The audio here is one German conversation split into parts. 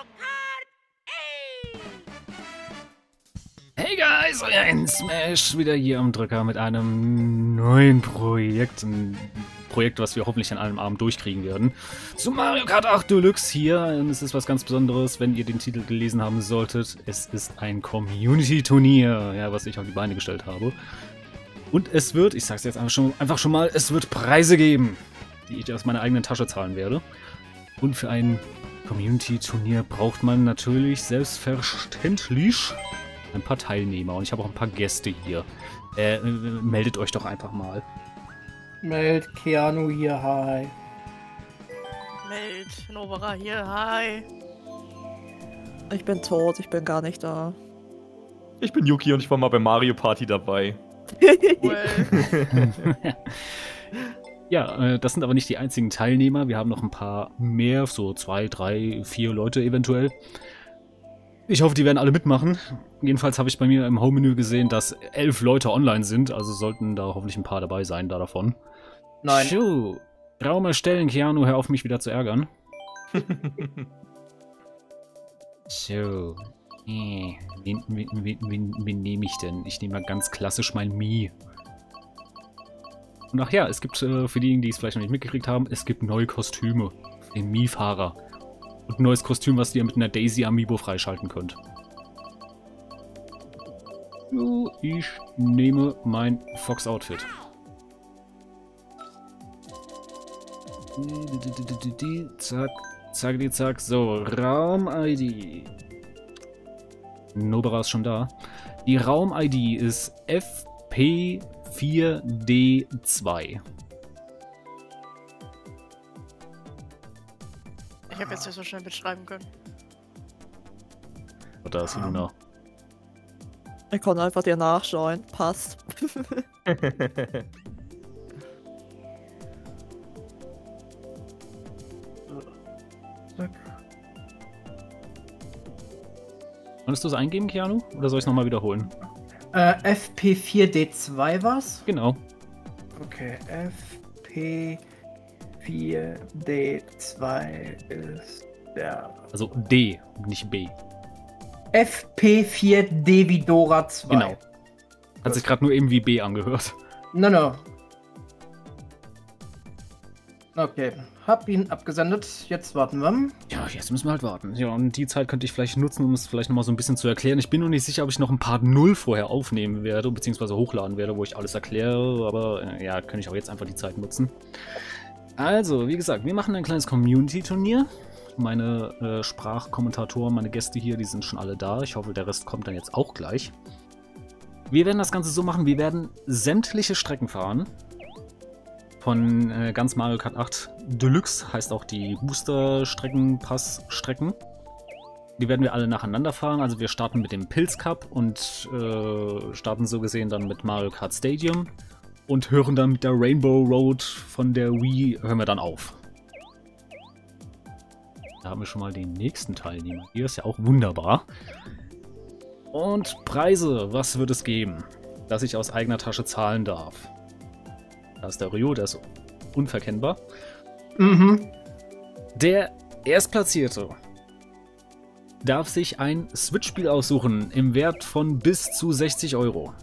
Hey guys, euer N-Smash wieder hier am Drücker mit einem neuen Projekt. Ein Projekt, was wir hoffentlich an einem Abend durchkriegen werden. Zu Mario Kart 8 Deluxe hier. Es ist was ganz Besonderes, wenn ihr den Titel gelesen haben solltet. Es ist ein Community-Turnier, ja, was ich auf die Beine gestellt habe. Und es wird, ich sag's jetzt einfach schon mal, es wird Preise geben, die ich aus meiner eigenen Tasche zahlen werde. Und für ein Community-Turnier braucht man natürlich selbstverständlich ein paar Teilnehmer. Und ich habe auch ein paar Gäste hier. Meldet euch doch einfach mal. Meld Keanu hier, hi. Meld Novara hier, hi. Ich bin tot, ich bin gar nicht da. Ich bin Yuki und ich war mal bei Mario Party dabei. Ja, das sind aber nicht die einzigen Teilnehmer. Wir haben noch ein paar mehr, so 2, 3, 4 Leute eventuell. Ich hoffe, die werden alle mitmachen. Jedenfalls habe ich bei mir im Home-Menü gesehen, dass 11 Leute online sind, also sollten da hoffentlich ein paar dabei sein, da davon. Nein. Tschu, Raum erstellen, Keanu, hör auf mich wieder zu ärgern. So. Wen nehme ich denn? Ich nehme mal ganz klassisch mein Mii. Und ach ja, es gibt, für diejenigen, die es vielleicht noch nicht mitgekriegt haben, es gibt neue Kostüme für den Mii-Fahrer. Und ein neues Kostüm, was ihr mit einer Daisy Amiibo freischalten könnt. So, ich nehme mein Fox-Outfit. Zack, zack, zack. So, Raum-ID. Nobara ist schon da. Die Raum-ID ist FP4D2. Ich habe jetzt nicht so schnell mitschreiben können. Da ist Luna. Ich konnte einfach dir nachschauen. Passt. Konntest du es eingeben, Keanu? Oder soll ich es nochmal wiederholen? FP4D2 was? Genau. Okay, FP4D2 ist der... Also D, nicht B. FP4D wie Dora 2. Genau. Hat sich gerade nur eben wie B angehört. No. Okay, hab ihn abgesendet. Jetzt warten wir. Ja, jetzt müssen wir halt warten. Ja, und die Zeit könnte ich vielleicht nutzen, um es vielleicht nochmal so ein bisschen zu erklären. Ich bin noch nicht sicher, ob ich noch ein Part 0 vorher aufnehmen werde, beziehungsweise hochladen werde, wo ich alles erkläre. Aber ja, kann ich auch jetzt einfach die Zeit nutzen. Also, wie gesagt, wir machen ein kleines Community-Turnier. Meine Sprachkommentatoren, meine Gäste hier, die sind schon alle da. Ich hoffe, der Rest kommt dann jetzt auch gleich. Wir werden das Ganze so machen, wir werden sämtliche Strecken fahren. Von ganz Mario Kart 8 Deluxe, heißt auch die Booster-Strecken-Pass-Strecken. Die werden wir alle nacheinander fahren. Also wir starten mit dem Pilz Cup und starten so gesehen dann mit Mario Kart Stadium. Und hören dann mit der Rainbow Road von der Wii, hören wir dann auf. Da haben wir schon mal den nächsten Teilnehmer. Hier ist ja auch wunderbar. Und Preise, was wird es geben, dass ich aus eigener Tasche zahlen darf? Da ist der Ryo, der ist unverkennbar. Mhm. Der Erstplatzierte darf sich ein Switch-Spiel aussuchen im Wert von bis zu 60 Euro.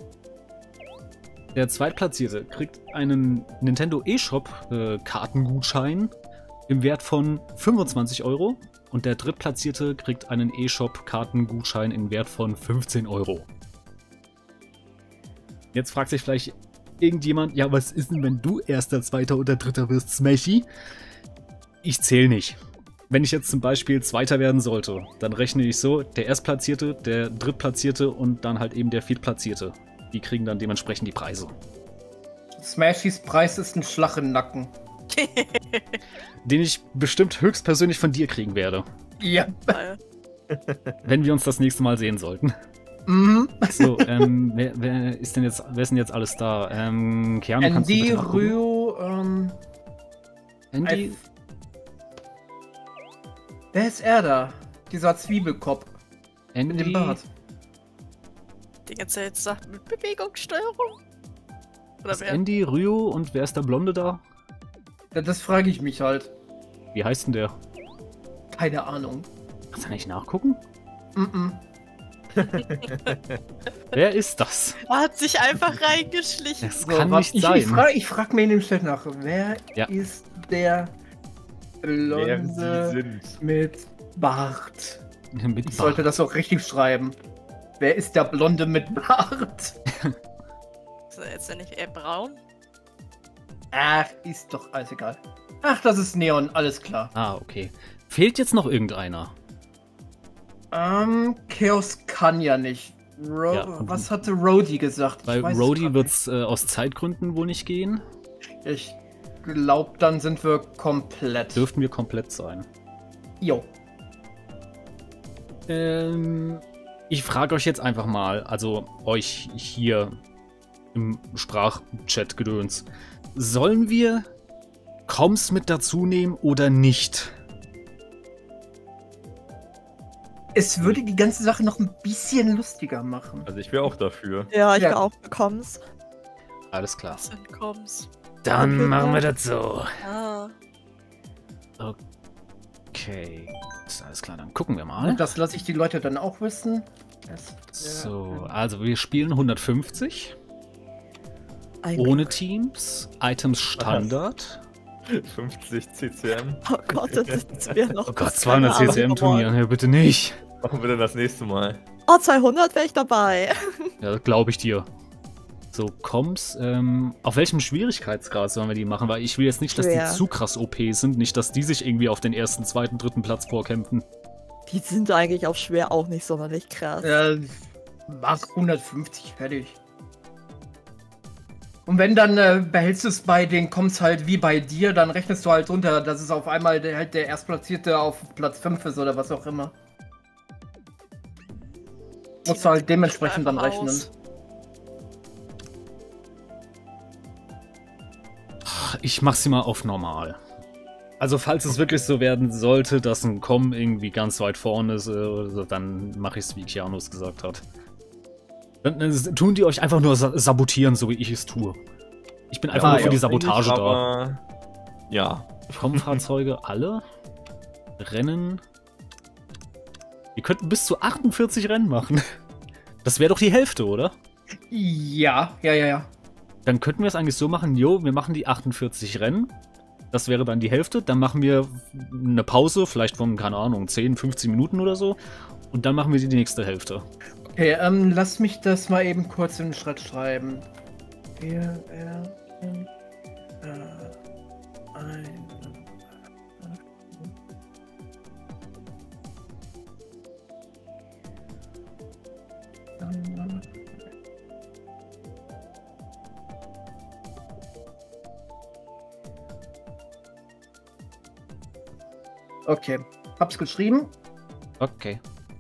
Der Zweitplatzierte kriegt einen Nintendo eShop Kartengutschein im Wert von 25 Euro. Und der Drittplatzierte kriegt einen eShop Kartengutschein im Wert von 15 Euro. Jetzt fragt sich vielleicht irgendjemand, ja, was ist denn, wenn du Erster, Zweiter oder Dritter wirst, Smashy? Ich zähle nicht. Wenn ich jetzt zum Beispiel Zweiter werden sollte, dann rechne ich so, der Erstplatzierte, der Drittplatzierte und dann halt eben der Viertplatzierte. Die kriegen dann dementsprechend die Preise. Smashys Preis ist ein Schlag im Nacken. Den ich bestimmt höchstpersönlich von dir kriegen werde. Ja. Wenn wir uns das nächste Mal sehen sollten. Mhm. So, wer ist denn jetzt alles da? Keanu, kannst du Andy, bitte nachgucken? Ryo, Andy? Wer ist er da? Dieser Zwiebelkopf mit dem Bart. Die ganze Zeit sagt mit Bewegungssteuerung. Oder Ist wer? Andy, Ryo und wer ist der Blonde da? Ja, das frage ich mich halt. Wie heißt denn der? Keine Ahnung. Kannst du nicht nachgucken? Mhm. Wer ist das? Er hat sich einfach reingeschlichen. Das kann warte, nicht sein. Ich frag mir in dem Chat nach, wer Ja. ist der Wer sie Blonde sind. mit Bart? Mit Ich sollte das auch richtig schreiben. Wer ist der Blonde mit Bart? Ist er jetzt ja nicht eher braun? Ach, ist doch alles egal. Ach, das ist Neon, alles klar. Ah, okay. Fehlt jetzt noch irgendeiner? Chaos kann ja nicht. Was hatte Rhodey gesagt? Bei Ich weiß es Rhodey grad wird es aus Zeitgründen wohl nicht gehen. nicht. Ich glaube, dann sind wir komplett. Dürften wir komplett sein. Jo. Ich frage euch jetzt einfach mal, also euch hier im Sprachchat-Gedöns. Sollen wir Comms mit dazu nehmen oder nicht? Es würde die ganze Sache noch ein bisschen lustiger machen. Also ich wäre auch dafür. Ja, ich Ja. will auch bekomm's. Alles klar. Was denn kommst? Dann Okay, machen wir ja. das so. Ah. Okay. Ist alles klar, dann gucken wir mal. Und das lasse ich die Leute dann auch wissen. So, also wir spielen 150. Ein Ohne Glück. Teams. Items Standard. 50 CCM. Oh Gott, das ist mir noch. Oh Gott, das 200 keine Ahnung CCM-Turnier. geworden. Ja, bitte nicht. Machen wir denn das nächste Mal? Oh, 200 wäre ich dabei. Ja, das glaube ich dir. So, Comms. Auf welchem Schwierigkeitsgrad sollen wir die machen? Weil ich will jetzt nicht, dass Schwer. die zu krass OP sind. Nicht, dass die sich irgendwie auf den ersten, zweiten, dritten Platz vorkämpfen. Die sind eigentlich auf schwer auch nicht sonderlich krass. Mach 150 fertig. Und wenn dann behältst du es bei den Comms halt wie bei dir, dann rechnest du halt runter, dass es auf einmal der Erstplatzierte auf Platz 5 ist oder was auch immer. Musst du halt dementsprechend dann Einfach rechnen. aus. Ich mach sie mal auf normal. Also falls es wirklich so werden sollte, dass ein Com irgendwie ganz weit vorne ist, oder so, dann mache ich es, wie Keanu gesagt hat. Dann tun die euch einfach nur sabotieren, so wie ich es tue. Ich bin einfach nur für die Sabotage da. Aber ja. Com-Fahrzeuge alle. Rennen. Wir könnten bis zu 48 Rennen machen. Das wäre doch die Hälfte, oder? Ja. Dann könnten wir es eigentlich so machen, jo, wir machen die 48 Rennen. Das wäre dann die Hälfte. Dann machen wir eine Pause, vielleicht von, keine Ahnung, 10, 15 Minuten oder so. Und dann machen wir die nächste Hälfte. Okay, lass mich das mal eben kurz in den Schritt schreiben. Okay, hab's geschrieben. Okay.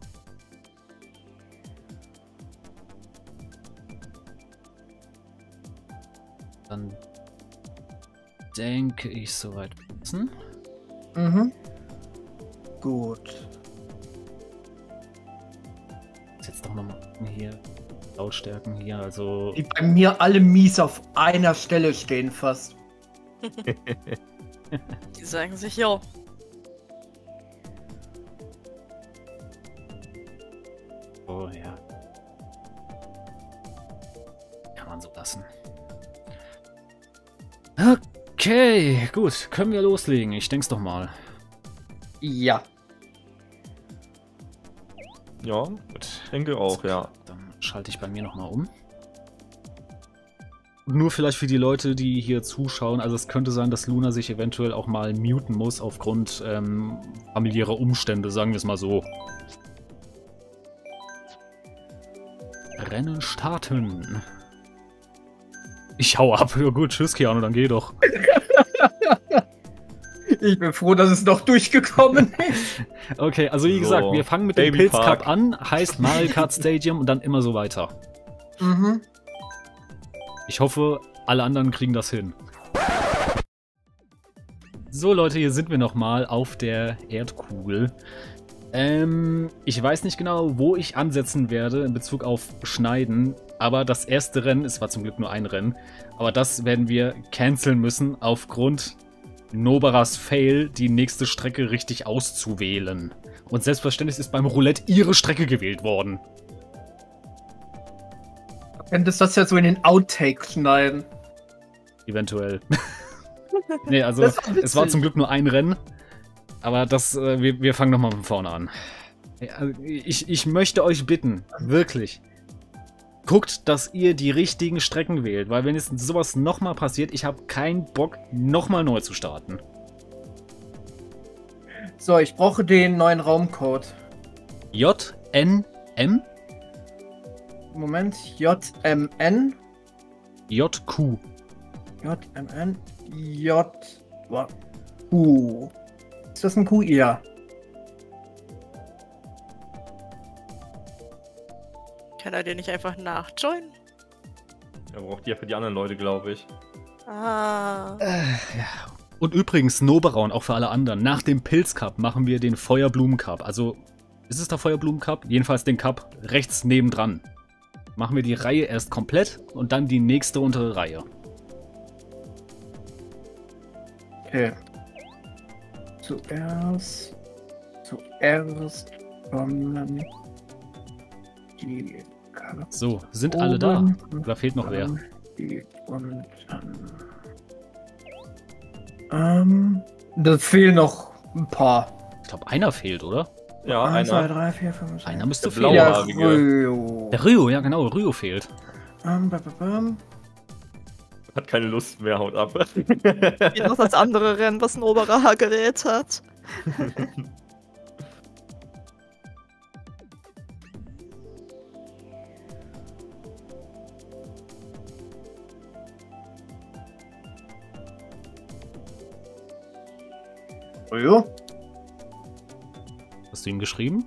Dann denke ich soweit. Mhm. Gut. Jetzt doch nochmal hier Lautstärken hier, also Die bei mir alle mies auf einer Stelle stehen fast. Die sagen sich, jo, oh ja. Kann man so lassen. Okay, gut, können wir loslegen. Ich denk's doch mal. Ja. Ja, gut. Denke auch, ja. Dann schalte ich bei mir nochmal um. Nur vielleicht für die Leute, die hier zuschauen, also es könnte sein, dass Luna sich eventuell auch mal muten muss aufgrund familiärer Umstände, sagen wir es mal so. Rennen starten. Ich hau ab. Ja gut, tschüss Keanu, dann geh doch. Ich bin froh, dass es noch durchgekommen ist. Okay, also wie So, gesagt, wir fangen mit dem Baby Pilz Park. Cup an, heißt Mario Kart Stadium und dann immer so weiter. Mhm. Ich hoffe, alle anderen kriegen das hin. So Leute, hier sind wir nochmal auf der Erdkugel. Ich weiß nicht genau, wo ich ansetzen werde in Bezug auf Schneiden, aber das erste Rennen, es war zum Glück nur ein Rennen, aber das werden wir canceln müssen aufgrund Nobaras Fail, die nächste Strecke richtig auszuwählen. Und selbstverständlich ist beim Roulette ihre Strecke gewählt worden. Du könntest das ja so in den Outtake schneiden. Eventuell. Nee, also Das war witzig. es war zum Glück nur ein Rennen. Aber das, wir fangen nochmal von vorne an. Ich möchte euch bitten, wirklich, guckt, dass ihr die richtigen Strecken wählt. Weil wenn jetzt sowas nochmal passiert, ich habe keinen Bock, nochmal neu zu starten. So, ich brauche den neuen Raumcode. JNM Moment, JMN. JQ. JMN. Q. Ist das ein Q? Ja. Kann er dir nicht einfach nachjoinen? Er braucht die ja für die anderen Leute, glaube ich. Ah. Und übrigens, Noberaun, auch für alle anderen, nach dem Pilz Cup machen wir den Feuerblumen Cup. Also, ist es der Feuerblumen Cup? Jedenfalls den Cup rechts nebendran. Machen wir die Reihe erst komplett und dann die nächste untere Reihe. Okay. Zuerst kommen die So, sind alle da? Oder fehlt noch wer? Da fehlen noch ein paar. Ich glaube, einer fehlt, oder? Ja, 1, 2, einer. 3, 4, 5, 6. Einer müsste Der fehlen. blaue. Ja, Blauhaarige. Ryo. Der Ryo, ja genau, Ryo fehlt. Hat keine Lust mehr, haut ab. Wie noch das andere Rennen, was ein oberer Gerät hat. Ryo? Hast du ihm geschrieben?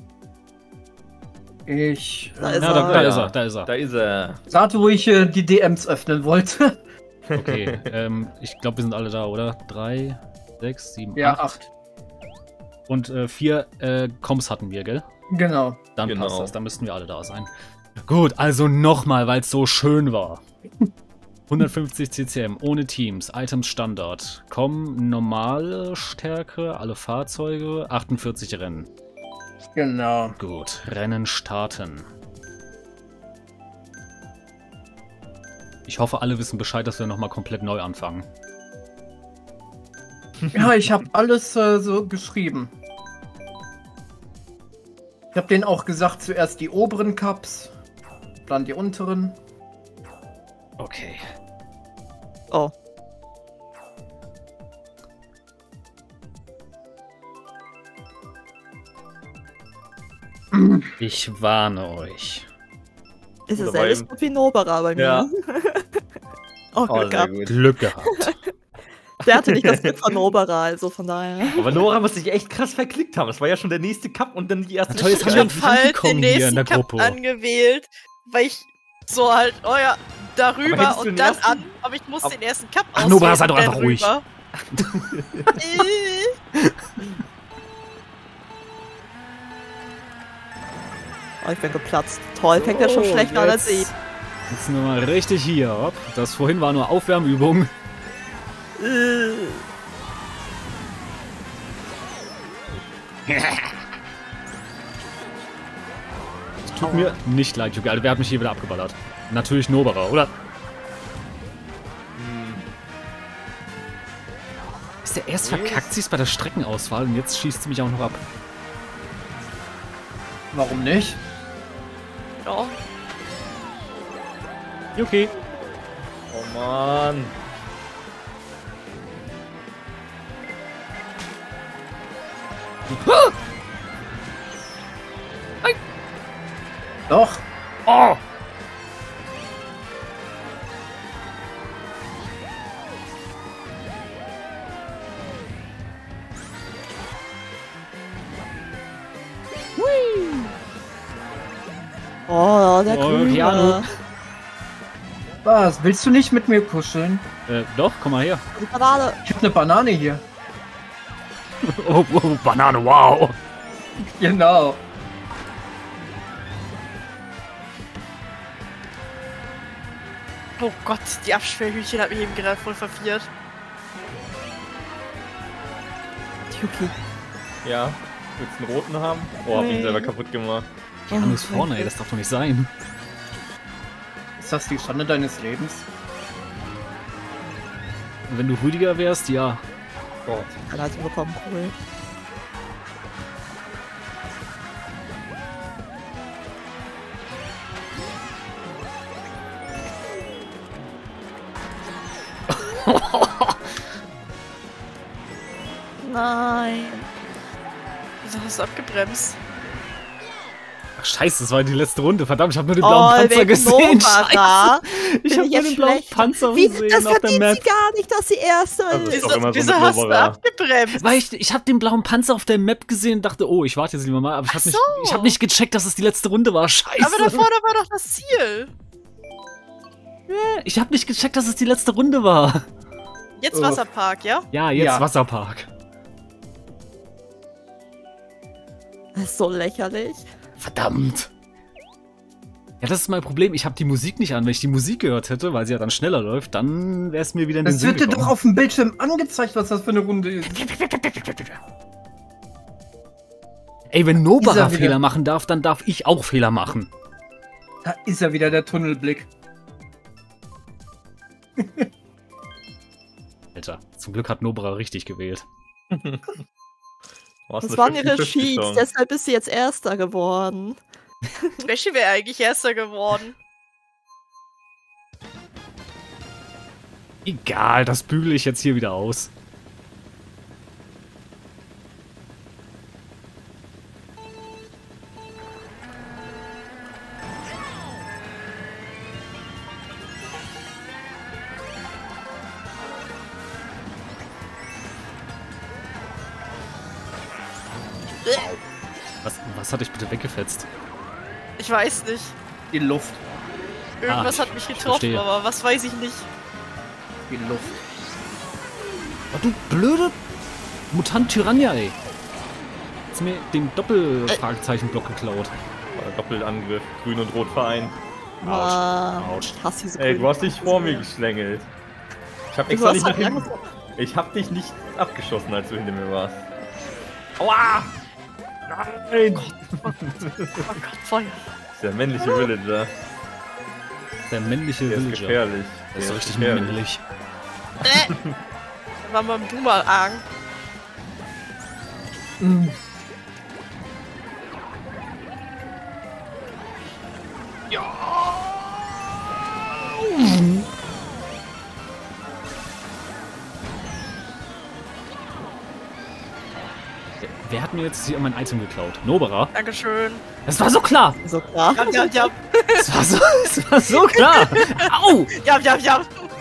Ich Da ist Ja, er. da ist er, da ist er. Da ist er. sagte, wo ich die DMs öffnen wollte. Okay, ich glaube, wir sind alle da, oder? 3, 6, 7, Ja, 8. 8. Und 4 Comms hatten wir, gell? Genau. Dann Genau. passt das, dann müssten wir alle da sein. Gut, also nochmal, weil es so schön war. 150 CCM, ohne Teams, Items Standard. Komm, normale Stärke, alle Fahrzeuge, 48 Rennen. Genau. Gut, Rennen starten. Ich hoffe, alle wissen Bescheid, dass wir nochmal komplett neu anfangen. Ja, ich habe alles so geschrieben. Ich habe denen auch gesagt, zuerst die oberen Cups, dann die unteren. Okay. Oh. Ich warne euch. Ist es Oder selbst beim- wie ein oberer bei mir? Ja. Oh, Oh, Glück sehr gehabt. gut. Glück gehabt. Der hatte nicht das Glück von oberer, also von daher. Aber Nora muss sich echt krass verklickt haben. Das war ja schon der nächste Cup und dann die erste. Na toll, jetzt Ich haben wir hab einen halt Kong den hier in nächsten der Cup Gruppe. angewählt, weil ich so halt, oh ja, Aber darüber hättest du und den dann ersten- an, aber ich muss Ab- den ersten Cup Ach, Nobara, sei doch und einfach dann ruhig. rüber. Oh, ich bin geplatzt. Toll, fängt ja schon schlechter an als ich. Jetzt sind wir mal richtig hier. Hopp. Das vorhin war nur Aufwärmübung. Es tut mir nicht leid, Yuki. Alter, wer hat mich hier wieder abgeballert? Natürlich Nobara, oder? Ist der erst verkackt sich bei der Streckenauswahl und jetzt schießt sie mich auch noch ab. Warum nicht? Ja, Yuki. Oh Mann. Doch. Oh! Oh, der Oh, Grüne. Keanu. Was? Willst du nicht mit mir kuscheln? Doch, komm mal her. Die Banane. Ich habe eine Banane hier. Oh, Banane, wow. Genau. oh Gott, die Absperrhütchen hat mich eben gerade voll verwirrt. Yuki. Ja. Willst du einen roten haben? Oh, hab ihn Nee. selber kaputt gemacht. Keanu ist vorne, ey, das darf doch nicht sein. Ist das die Schande deines Lebens? Und wenn du Rüdiger wärst, ja. Gott. Dann hat sie bekommen, cool. Nein. Wieso hast du abgebremst? Ach scheiße, das war die letzte Runde. Verdammt, ich habe nur den blauen Panzer wegen gesehen. Nova. Scheiße. Ich Bin habe ich nur jetzt den blauen schlecht? Panzer Wie, gesehen das auf der verdient sie Map. gar nicht, dass sie Erste Also ist. ist doch immer so Wieso mit hast du Nobara. abgebremst? Weil ich habe den blauen Panzer auf der Map gesehen und dachte, oh, ich warte jetzt lieber mal. Aber Ach ich so. habe nicht gecheckt, dass es die letzte Runde war. Scheiße. Aber da vorne war doch das Ziel. Ich habe nicht gecheckt, dass es die letzte Runde war. Jetzt Oh. Wasserpark, ja? Ja, jetzt Ja. Wasserpark. Das ist so lächerlich. Verdammt. Ja, das ist mein Problem. Ich habe die Musik nicht an. Wenn ich die Musik gehört hätte, weil sie ja dann schneller läuft, dann wäre es mir wieder in den Das Sinn wird dir doch gekommen. auf dem Bildschirm angezeigt, was das für eine Runde ist. Ey, wenn Nobara Ist er wieder- Fehler machen darf, dann darf ich auch Fehler machen. Da ist ja wieder der Tunnelblick. Alter, zum Glück hat Nobara richtig gewählt. Oh, hast Das eine waren ihre 50-50 Cheats, Chance. deshalb ist sie jetzt Erster geworden. Welche wäre eigentlich Erster geworden? Egal, das bügele ich jetzt hier wieder aus. Was hat dich bitte weggefetzt? Ich weiß nicht. Die Luft. Irgendwas hat mich ich getroffen, verstehe. aber was weiß ich nicht. Die Luft. Oh, du blöde Mutant Tyrannia, ey. Hast mir den Doppel-Fragezeichen-Block geklaut. Doppelangriff, grün und rot vereint. Ah, Autsch. ich hasse diese Ey, du grünen hast dich vor mir Panzer. geschlängelt. Ich hab Du extra hast nicht nach halt hinten. angefangen. Ich hab dich nicht abgeschossen, als du hinter mir warst. Aua! Nein! Oh Gott, Feuer. Das ist der männliche Villager. Der männliche Der ist Villager. gefährlich. Der ist so richtig gefährlich. männlich. War mal im Boomerang. Wer hat mir jetzt hier mein Item geklaut? Nobara? Dankeschön. Das war so klar! So klar. Ja. Das war so klar! Au! Ja.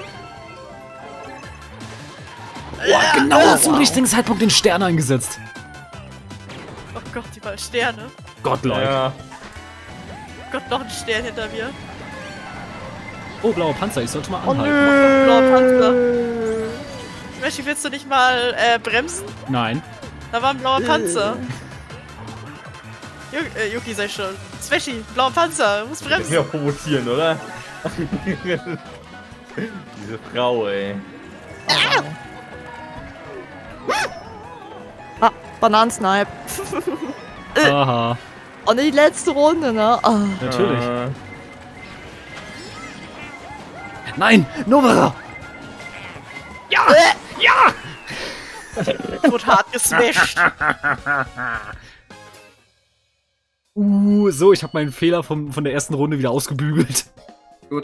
Boah, genau zum richtigen Zeitpunkt den Stern eingesetzt. Oh Gott, die waren Sterne. Godlike. Ja, Gott, noch ein Stern hinter mir. Oh, blauer Panzer, ich sollte mal Oh anhalten. nö. Blauer Panzer. Smashy, willst du nicht mal bremsen? Nein. Da war ein blauer Panzer. Yuki, sei schon. Smashy, blauer Panzer, muss das bremsen. ist ja provozieren, oder? Diese Frau, ey. Ah, Bananensnipe. Aha. Und die letzte Runde, ne? Ah. Natürlich. Nein! Nobara! Ja! Ja! Wurde hart gesmashed. So, ich habe meinen Fehler von der ersten Runde wieder ausgebügelt. Gut.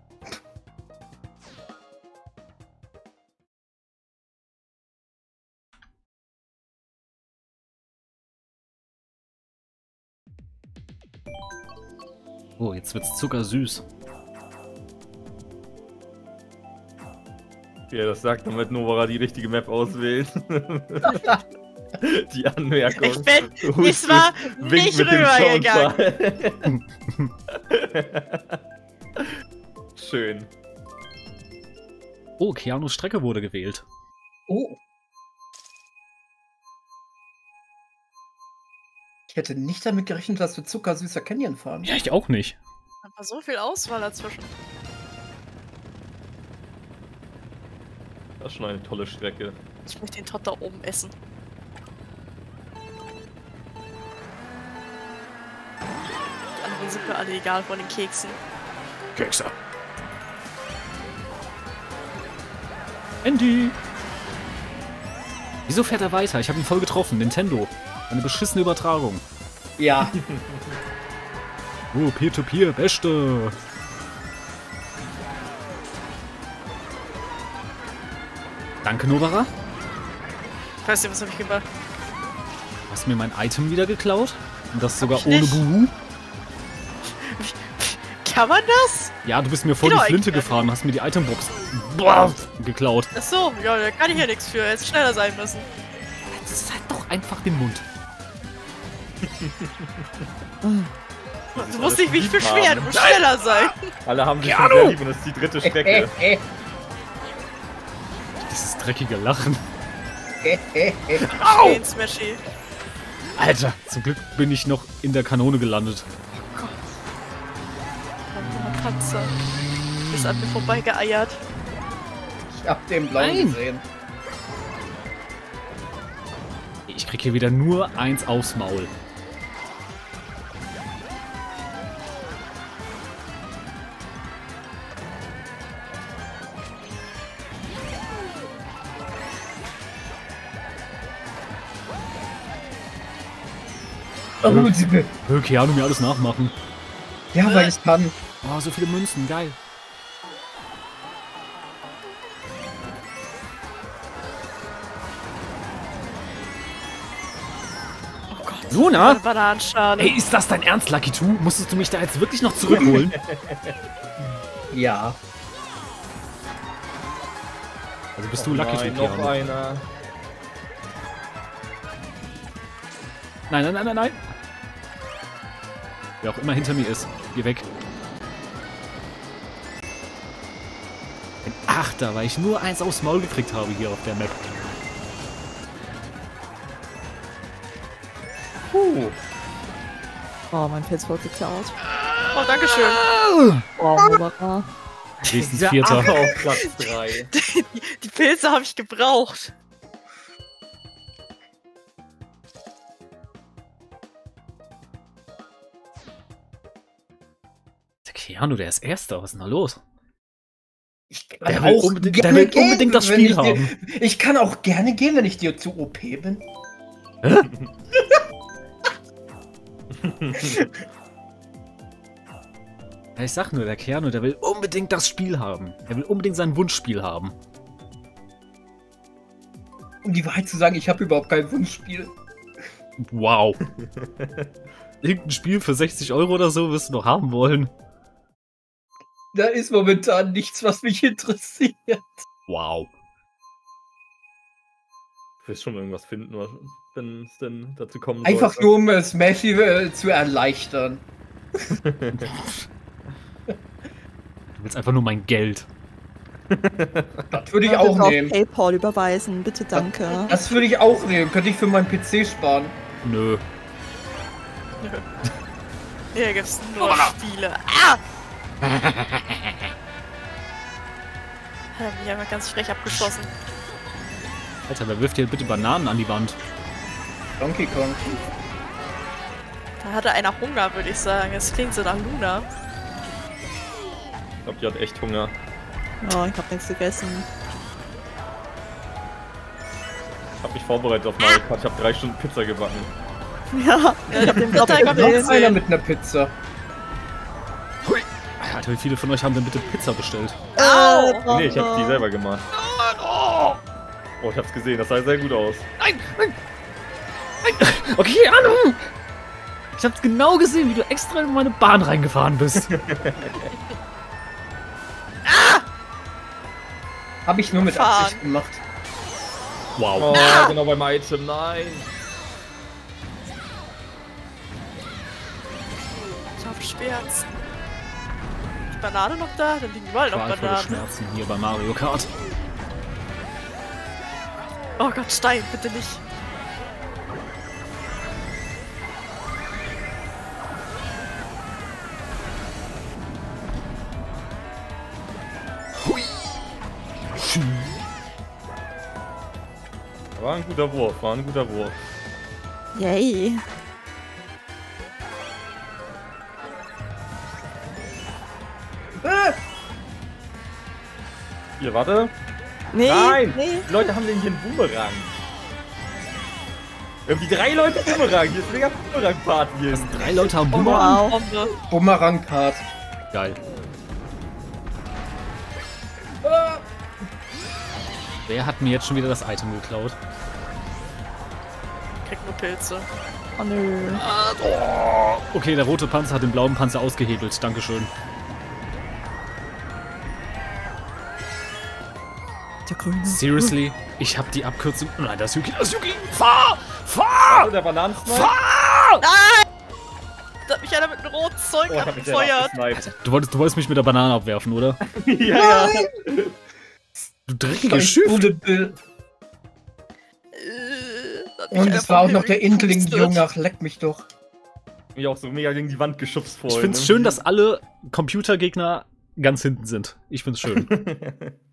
Oh, jetzt wird's zuckersüß. Wie er das sagt, damit Nobara die richtige Map auswählt. Die Anmerkung. Ich bin Hustet, diesmal winkt nicht mit dem rübergegangen. Soundfall. Schön. Oh, Keanus Strecke wurde gewählt. Oh. Ich hätte nicht damit gerechnet, dass wir zuckersüßer Canyon fahren. Ja, ich auch nicht. Da war so viel Auswahl dazwischen. Das ist schon eine tolle Strecke. Ich möchte den Tot da oben essen. sind mir alle egal von den Keksen. Kekse. Andy! Wieso fährt er weiter? Ich habe ihn voll getroffen. Nintendo. Eine beschissene Übertragung. Ja. Oh, Peer-to-Peer, Beste. Danke, Novara. Ich weiß nicht, was habe ich gemacht? Hast mir mein Item wieder geklaut? Und das sogar ich ohne nicht. Buhu? Kann man das? Ja, du bist mir vor Genau, die Flinte eigentlich. gefahren und hast mir die Itembox geklaut. Ach so, ja, da kann ich ja nichts für. Hätte schneller sein müssen. Jetzt halt doch einfach den Mund. Du musst dich nicht beschweren, du musst schneller sein. Alle haben sich schon sehr lieb und das ist die dritte Strecke. Dieses dreckige Lachen. Au! Smashy. Alter, zum Glück bin ich noch in der Kanone gelandet. Panzer. Ist an mir vorbeigeeiert. Ich hab den blauen Nein. gesehen. Ich krieg hier wieder nur eins aufs Maul. Keanu mir alles nachmachen. Ja, weil ich kann. Oh, so viele Münzen, geil. Oh Gott. Luna? Eine Bananenschale. Ey, ist das dein Ernst, Lucky 2? Musstest du mich da jetzt wirklich noch zurückholen? Ja. Also bist du Lucky 2, Nein, noch Keanu. einer. Nein, nein, nein, nein, nein. Wer auch immer hinter mir ist, geh weg. Ein Achter, weil ich nur eins aufs Maul gekriegt habe hier auf der Map. Oh, mein Pilz wurde geklaut. Oh, dankeschön. Oh, Novara. Wenigstens Der Vierter. Affe auf Platz 3. Die Pilze habe ich gebraucht. Der Keanu, der ist Erster. Was ist denn da los? Ich kann Der will unbedingt- der will unbedingt das wenn Spiel ich haben. Ich kann auch gerne gehen, wenn ich dir zu OP bin. Ja, ich sag nur, der Keanu, der will unbedingt das Spiel haben. Er will unbedingt sein Wunschspiel haben. Um die Wahrheit zu sagen, ich habe überhaupt kein Wunschspiel. Wow. Irgendein Spiel für 60 € oder so wirst du noch haben wollen. Da ist momentan nichts, was mich interessiert. Wow. Du wirst schon irgendwas finden, wenn es denn dazu kommen Einfach sollte. nur, um Smashy zu erleichtern. Du willst einfach nur mein Geld. Das würde ich Ja, auch bitte auf nehmen. PayPal überweisen, bitte, danke. Das würde ich auch nehmen. Könnte ich für meinen PC sparen. Nö. Hier gibt's nur Spiele. Ah! Hat er mich einfach ganz frech abgeschossen. Alter, wer wirft hier bitte Bananen an die Wand? Donkey Kong. Da hatte einer Hunger, würde ich sagen. Es klingt so nach Luna. Ich glaube, die hat echt Hunger. Oh, ich hab nichts gegessen. Ich habe mich vorbereitet auf Mario Kart. Ich habe 3 Stunden Pizza gebacken. Ja, ich hab den Block Tiger Noch gesehen. einer mit einer Pizza. Alter, wie viele von euch haben denn bitte Pizza bestellt? Au! Nee, ich habe die selber gemacht. Oh, ich hab's gesehen. Das sah sehr gut aus. Nein, nein! Nein! Okay, Keanu! Ich hab's genau gesehen, wie du extra in meine Bahn reingefahren bist. Habe ich nur mit Fahren. Absicht gemacht. Wow. Oh, genau beim Item. Nein. Ich hab Schmerzen. Ist die Banane noch da? Dann liegen überall noch Qualvolle Bananen. Schmerzen hier bei Mario Kart. Oh Gott, Stein, bitte nicht. War ein guter Wurf. War ein guter Wurf. Hier, warte. Nee, Nein! nee. Die Leute haben den hier einen Boomerang. Irgendwie 3 Leute Boomerang. Hier ist mega Boomerang-Party hier. 3 Leute haben Oh, Bumerang. wow. Bombe. Bumerang-Kart. Geil. Wer hat mir jetzt schon wieder das Item geklaut? Krieg nur Pilze. Oh nö. Okay, der rote Panzer hat den blauen Panzer ausgehebelt. Dankeschön. Der grüne. Seriously? Ich hab die Abkürzung... Nein, das ist Yuki. Das ist Yuki. Fahr! Fahr! Oh, der Bananensnipe. Fahr! Da hat mich einer mit einem roten Zeug Oh, ich hab mich selber abgefeuert. abgesniped. Du wolltest mich mit der Banane abwerfen, oder? Ja, ja. Du dreckiges Schiff! Da hat mich Und einer es war auch vom noch der Himmel Inkling, gepustet. Junge, ach, leck mich doch. Mich auch so mega gegen die Wand geschubst vorhin. Ich find's schön, dass alle Computergegner ganz hinten sind. Ich find's schön.